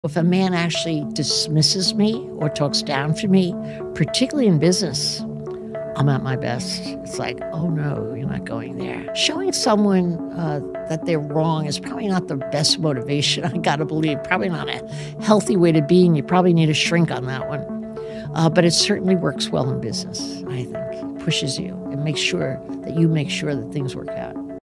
If a man actually dismisses me or talks down to me, particularly in business, I'm at my best. It's like, oh no, you're not going there. Showing someone that they're wrong is probably not the best motivation, I gotta believe. Probably not a healthy way to be, and you probably need a shrink on that one. But it certainly works well in business, I think. It pushes you and makes sure that you make sure that things work out.